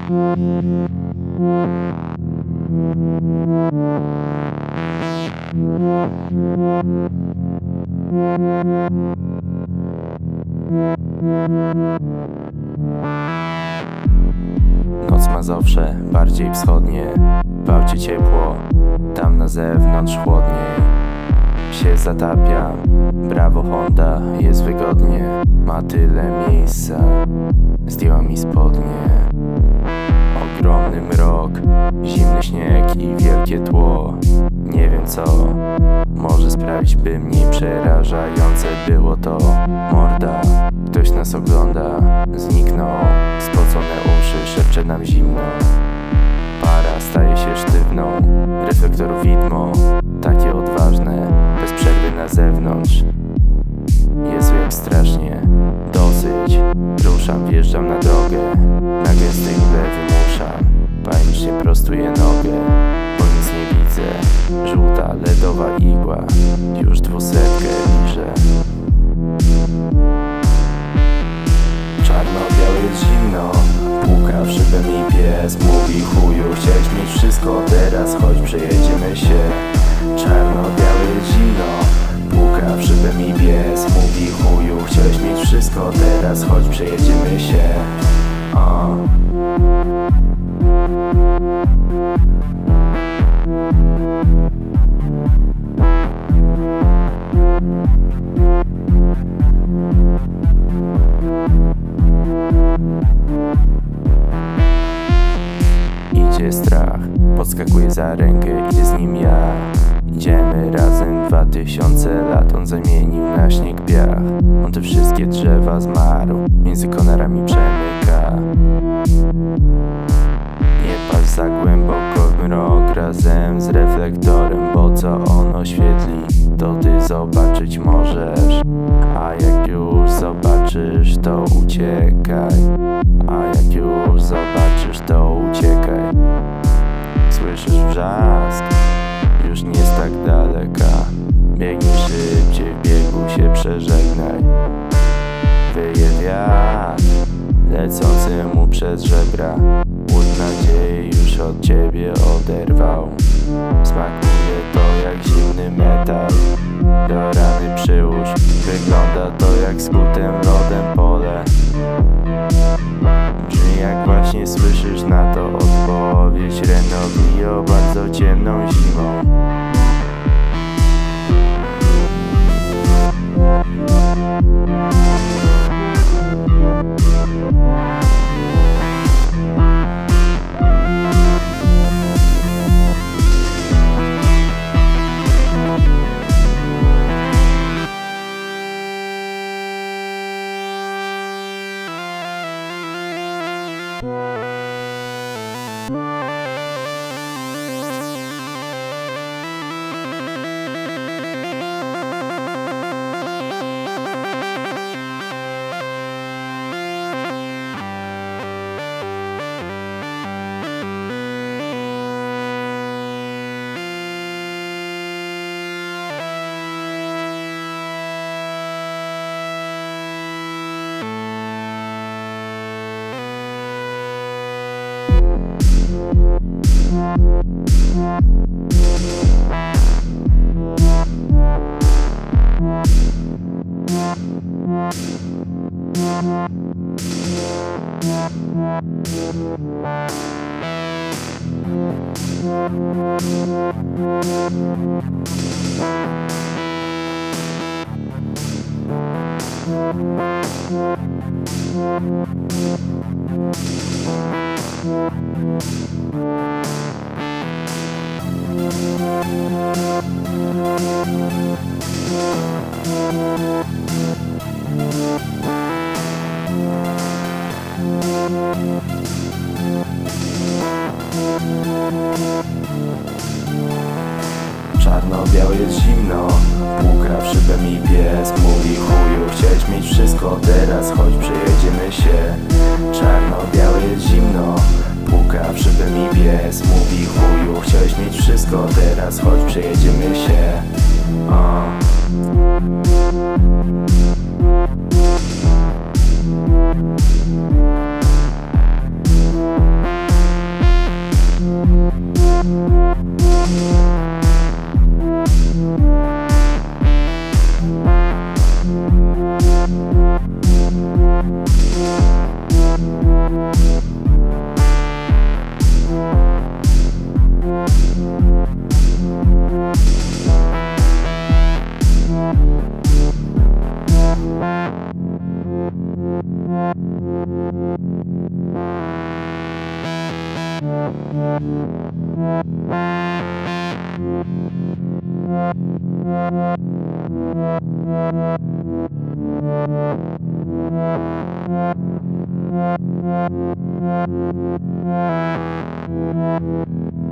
Noc Mazowsze, bardziej wschodnie, w aucie ciepło, tam na zewnątrz chłodniej. Się zatapia, brawo Honda, jest wygodnie, ma tyle miejsca, zdjęła mi spodnie. Ogromny mrok, zimny śnieg i wielkie tło. Nie wiem co może sprawić, by mniej przerażające było to. Morda, ktoś nas ogląda, zniknął, spocone uszy, szepcze nam zimno. Para staje się sztywną, reflektor widmo, takie odważne, bez przerwy na zewnątrz. Jezu, jak strasznie, dosyć. Ruszam, wjeżdżam na drogę, na gęstej mgle wymuszam, panicznie prostuję nogę, bo nic nie widzę. Żółta, ledowa igła, już 200 liżę. Czarno-białe jest zimno, puka w szybę mi pies. Mówi chuju, chciałeś mieć wszystko, teraz chodź przejedziemy się. Czarno-białe jest zimno, puka w szybę mi pies. Mówi chuju, chciałeś mieć wszystko, teraz chodź przejedziemy się. Idzie strach, podskakuje za rękę, idzie z nim ja. Idziemy razem 2000 lat, on zamienił na śnieg piach. On te wszystkie drzewa zmarł, między konarami przemyka. Nie patrz za głęboko w mrok razem z reflektorem, bo co on oświetli, to ty zobaczyć możesz. A jak już zobaczysz, to uciekaj. A jak już zobaczysz, to uciekaj. Słyszysz wrzask? Już nie jest tak daleka. Biegnij szybciej, w biegu się przeżegnaj. Wyje wiatr, lecący mu przez żebra. Łód nadziei już od ciebie oderwał. Smakuje to jak zimny metal. Do rany przyłóż, wygląda to jak skutym lodem pole. Brzmi jak właśnie słyszysz na to odpowiedź. Renault Clio bardzo ciemną zimą. Czarno-białe jest zimno, puka w szybę mi pies. Mówi chuju, chciałeś mieć wszystko, teraz chodź przejedziemy się. Czarno-białe jest zimno, puka w szybę mi pies. Mówi chuju, chciałeś mieć wszystko, teraz chodź przejedziemy się.